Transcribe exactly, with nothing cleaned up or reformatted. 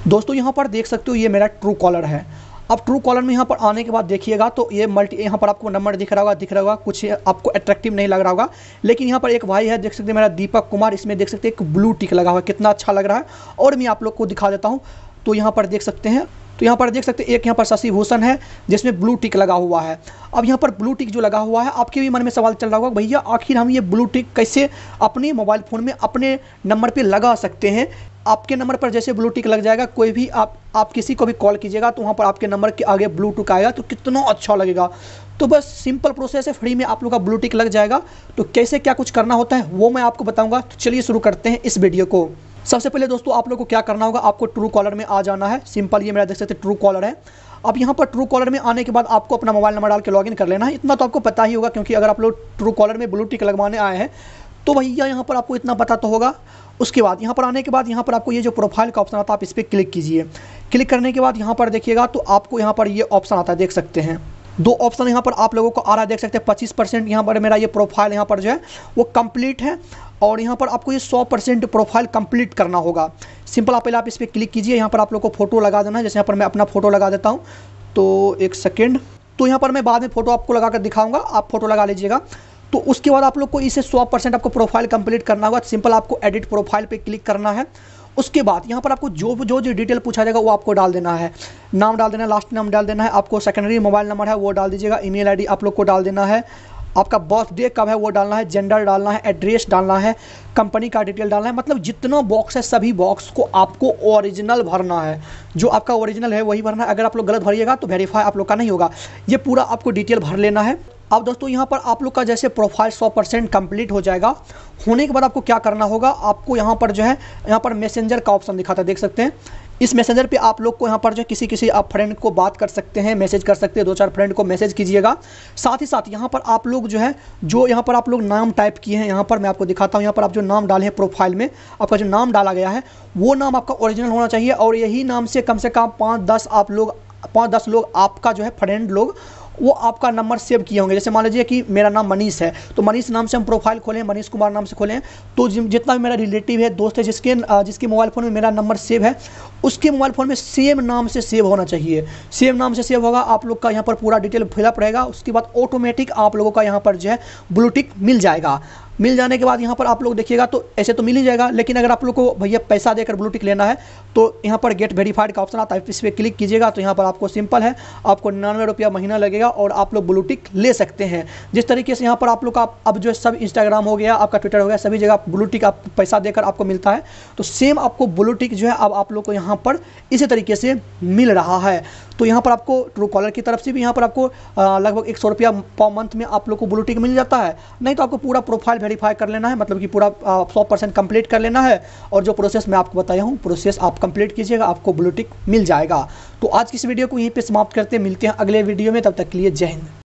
दोस्तों यहाँ पर देख सकते हो ये मेरा ट्रू कॉलर है। अब ट्रू कॉलर में यहाँ पर आने के बाद देखिएगा तो ये मल्टी यहाँ पर आपको नंबर दिख रहा होगा दिख रहा होगा कुछ आपको अट्रैक्टिव नहीं लग रहा होगा, लेकिन यहाँ पर एक भाई है देख सकते हैं मेरा दीपक कुमार, इसमें देख सकते हैं एक ब्लू टिक लगा हुआ है, कितना अच्छा लग रहा है। और मैं आप लोग को दिखा देता हूँ। तो यहाँ पर देख सकते हैं तो यहाँ पर देख सकते हैं एक यहाँ पर शशि भूषण है जिसमें ब्लू टिक लगा हुआ है। अब यहाँ पर ब्लू टिक जो लगा हुआ है आपके भी मन में सवाल चल रहा होगा भैया आखिर हम ये ब्लू टिक कैसे अपने मोबाइल फ़ोन में अपने नंबर पे लगा सकते हैं। आपके नंबर पर जैसे ब्लू टिक लग जाएगा, कोई भी आप आप किसी को भी कॉल कीजिएगा तो वहाँ पर आपके नंबर के आगे ब्लू टिक आएगा तो कितना अच्छा लगेगा। तो बस सिंपल प्रोसेस है, फ्री में आप लोग का ब्लू टिक लग जाएगा। तो कैसे क्या कुछ करना होता है वो मैं आपको बताऊँगा। तो चलिए शुरू करते हैं इस वीडियो को। सबसे पहले दोस्तों आप लोग को क्या करना होगा, आपको ट्रू कॉलर में आ जाना है। सिंपल ये मेरा देख सकते हैं ट्रू कॉलर है। अब यहाँ पर ट्रू कॉलर में आने के बाद आपको अपना मोबाइल नंबर डाल के लॉगिन कर लेना है। इतना तो आपको पता ही होगा क्योंकि अगर आप लोग ट्रू कॉलर में ब्लू टिक लगवाने आए हैं तो भैया यहाँ पर आपको इतना पता तो होगा। उसके बाद यहाँ पर आने के बाद यहाँ पर आपको ये जो प्रोफाइल का ऑप्शन आता है आप इस पर क्लिक कीजिए। क्लिक करने के बाद यहाँ पर देखिएगा तो आपको यहाँ पर ये ऑप्शन आता है, देख सकते हैं दो ऑप्शन यहाँ पर आप लोगों को आ रहा है, देख सकते हैं पच्चीस परसेंट यहाँ पर मेरा ये प्रोफाइल यहाँ पर जो है वो कंप्लीट है और यहाँ पर आपको ये सौ परसेंट प्रोफाइल कंप्लीट करना होगा। सिंपल आप पहले आप इस पर क्लिक कीजिए। यहाँ पर आप लोग को फोटो लगा देना है, जैसे यहाँ पर मैं अपना फोटो लगा देता हूँ। तो एक सेकेंड, तो यहाँ पर मैं बाद में फ़ोटो आपको लगा कर दिखाऊंगा, आप फोटो लगा लीजिएगा। तो उसके बाद आप लोग को इसे सौ परसेंट आपको प्रोफाइल कंप्लीट करना होगा। सिंपल आपको एडिट प्रोफाइल पे क्लिक करना है। उसके बाद यहाँ पर आपको जो जो जो डिटेल पूछा जाएगा वो आपको डाल देना है। नाम डाल देना है, लास्ट नाम डाल देना है, आपको सेकेंडरी मोबाइल नंबर है वो डाल दीजिएगा, ईमेल आईडी आप लोग को डाल देना है, आपका बर्थडे कब है वो डालना है, जेंडर डालना है, एड्रेस डालना है, कंपनी का डिटेल डालना है। मतलब जितना बॉक्स है सभी बॉक्स को आपको ओरिजिनल भरना है। जो आपका ओरिजिनल है वही भरना है। अगर आप लोग गलत भरिएगा तो वेरीफाई आप लोग का नहीं होगा। ये पूरा आपको डिटेल भर लेना है। अब दोस्तों यहाँ पर आप लोग का जैसे प्रोफाइल सौ परसेंट कंप्लीट हो जाएगा, होने के बाद आपको क्या करना होगा, आपको यहाँ पर जो है यहाँ पर मैसेंजर का ऑप्शन दिखाता है, देख सकते हैं। इस मैसेंजर पे आप लोग को यहाँ पर जो है किसी किसी आप फ्रेंड को बात कर सकते हैं, मैसेज कर सकते हैं, दो चार फ्रेंड को मैसेज कीजिएगा। साथ ही साथ यहाँ पर आप लोग जो है जो यहाँ पर आप लोग नाम टाइप किए हैं, यहाँ पर मैं आपको दिखाता हूँ। यहाँ पर आप जो नाम डाले हैं प्रोफाइल में, आपका जो नाम डाला गया है वो नाम आपका ओरिजिनल होना चाहिए और यही नाम से कम से कम पाँच दस आप लोग पाँच दस लोग आपका जो है फ्रेंड लोग वो आपका नंबर सेव किए होंगे। जैसे मान लीजिए कि मेरा नाम मनीष है तो मनीष नाम से हम प्रोफाइल खोलें, मनीष कुमार नाम से खोलें, तो जितना भी मेरा रिलेटिव है, दोस्त है, जिसके जिसके मोबाइल फ़ोन में मेरा नंबर सेव है उसके मोबाइल फ़ोन में सेम नाम से सेव होना चाहिए। सेम नाम से सेव होगा, आप लोग का यहाँ पर पूरा डिटेल फिलअप रहेगा। उसके बाद ऑटोमेटिक आप लोगों का यहाँ पर जो है ब्लू टिक मिल जाएगा। मिल जाने के बाद यहाँ पर आप लोग देखिएगा तो ऐसे तो मिल ही जाएगा, लेकिन अगर आप लोग को भैया पैसा देकर ब्लू टिक लेना है तो यहाँ पर गेट वेरीफाइड का ऑप्शन आता है, इस पर क्लिक कीजिएगा। तो यहाँ पर आपको सिंपल है, आपको निन्यानवे रुपया महीना लगेगा और आप लोग ब्लू टिक ले सकते हैं। जिस तरीके से यहाँ पर आप लोग का अब जो है सब इंस्टाग्राम हो गया, आपका ट्विटर हो गया, सभी जगह ब्लू टिक आप पैसा देकर आपको मिलता है, तो सेम आपको ब्लू टिक जो है अब आप लोग को यहाँ पर इसी तरीके से मिल रहा है। तो यहाँ पर आपको ट्रू कॉलर की तरफ से भी यहाँ पर आपको लगभग एक सौ रुपया पर मंथ में आप लोग को ब्लू टिक मिल जाता है। नहीं तो आपको पूरा प्रोफाइल वेरीफाई कर लेना है, मतलब कि पूरा सौ परसेंट कंप्लीट कर लेना है और जो प्रोसेस मैं आपको बताया हूँ प्रोसेस आप कंप्लीट कीजिएगा, आपको ब्लू टिक मिल जाएगा। तो आज की इस वीडियो को यहीं पे समाप्त करते हैं, मिलते हैं अगले वीडियो में, तब तक के लिए जय हिंद।